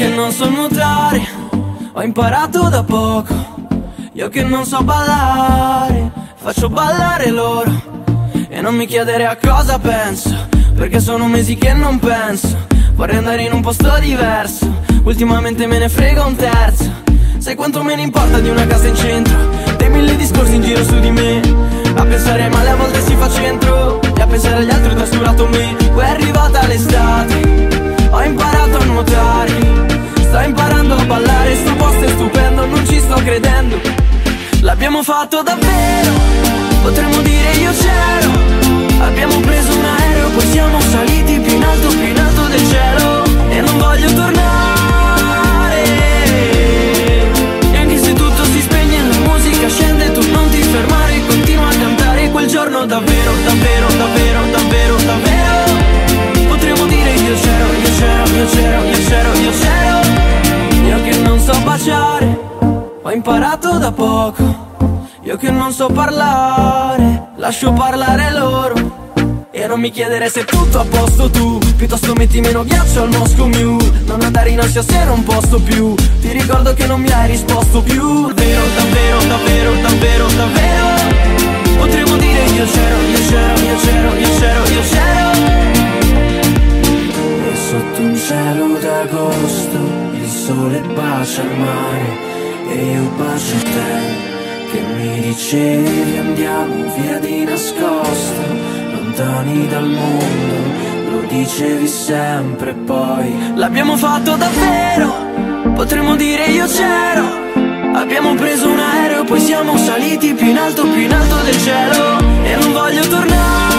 che non so nuotare, ho imparato da poco. Io che non so ballare, faccio ballare loro. E non mi chiedere a cosa penso, perché sono mesi che non penso. Vorrei andare in un posto diverso, ultimamente me ne frega un terzo. Sai quanto me ne importa di una casa in centro, dei mille discorsi in giro su di me. A pensare male a volte si fa centro, e a pensare agli altri ho trascurato me. Poi è arrivata l'estate, ho imparato a nuotare, sto imparando a ballare, sto posto è stupendo, non ci sto credendo. L'abbiamo fatto davvero, potremmo dire io c'ero. Abbiamo preso un aereo, poi siamo saliti più in alto del cielo. E non voglio tornare, e anche se tutto si spegne la musica scende, tu non ti fermare, continua a cantare quel giorno davvero, davvero, davvero, davvero, davvero. Potremmo dire io c'ero, io c'ero, io c'ero, io c'ero, io c'ero. Io che non so baciare, ho imparato da poco. Io che non so parlare, lascio parlare loro. E non mi chiedere se è tutto a posto tu, piuttosto metti meno ghiaccio al Moscow Mule. Non andare in ansia se non posso più, ti ricordo che non mi hai risposto più. Davvero, davvero, davvero, davvero, davvero. Potremmo dire io c'ero, io c'ero, io c'ero, io c'ero, io c'ero. E sotto un cielo d'agosto il sole bacia il mare e io bacio te, che mi dicevi andiamo via di nascosto, lontani dal mondo, lo dicevi sempre poi. L'abbiamo fatto davvero, potremmo dire io c'ero. Abbiamo preso un aereo, poi siamo saliti più in alto del cielo. E non voglio tornare,